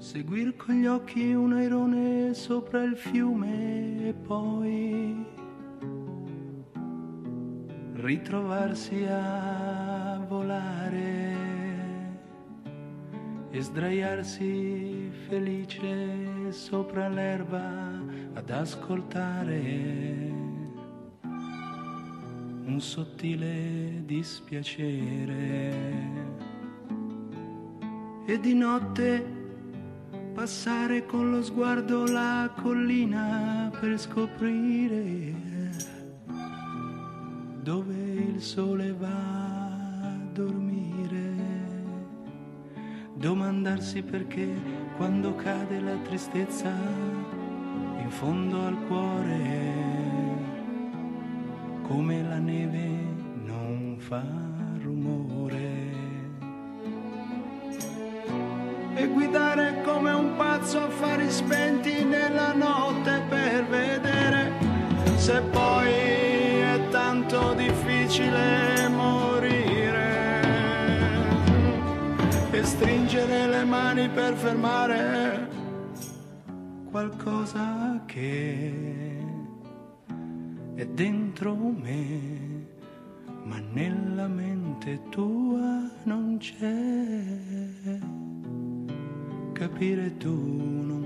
Seguir con gli occhi un airone sopra il fiume e poi ritrovarsi a volare e sdraiarsi felice sopra l'erba ad ascoltare un sottile dispiacere. E di notte passare con lo sguardo la collina per scoprire dove il sole va a dormire. Domandarsi perché quando cade la tristezza in fondo al cuore, come la neve non fa rumore. E guidare come un pazzo affari spenti nella notte per vedere se poi è tanto difficile morire, e stringere le mani per fermare qualcosa che è dentro me, ma nella mente tua non c'è. Capire tu non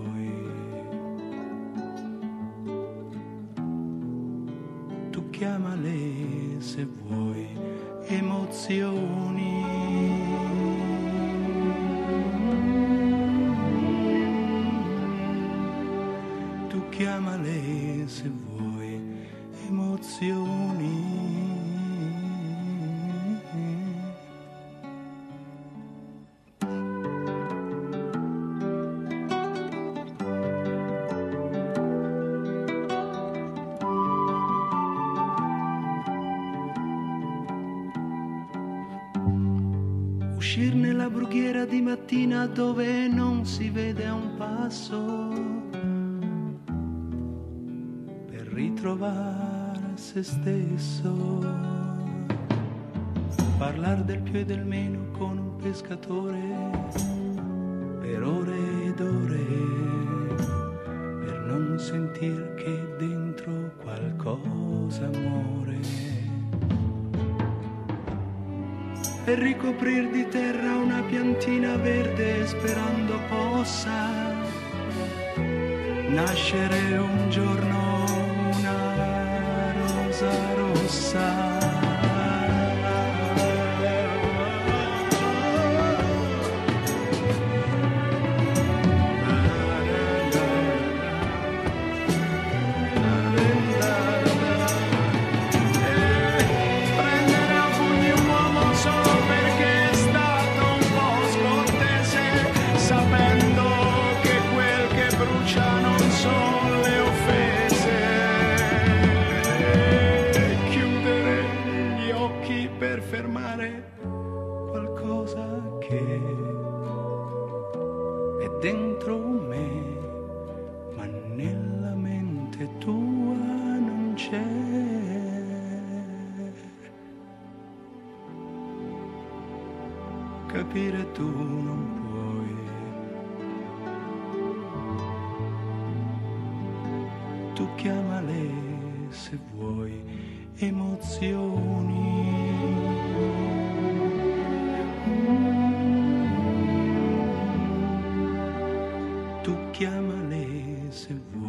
puoi. Tu chiamale se vuoi emozioni. Tu chiamale se vuoi emozioni. Uscir nella brughiera di mattina dove non si vede a un passo, per ritrovare se stesso. Parlar del più e del meno con un pescatore per ore ed ore, per non sentir che dentro qualcosa muore. E ricoprir di terra una piantina verde sperando possa nascere un giorno una rosa rossa. Per fermare qualcosa che è dentro me, ma nella mente tua non c'è. Capire tu non puoi. Tu chiamale se vuoi emozioni. Tu chiamale se vuoi.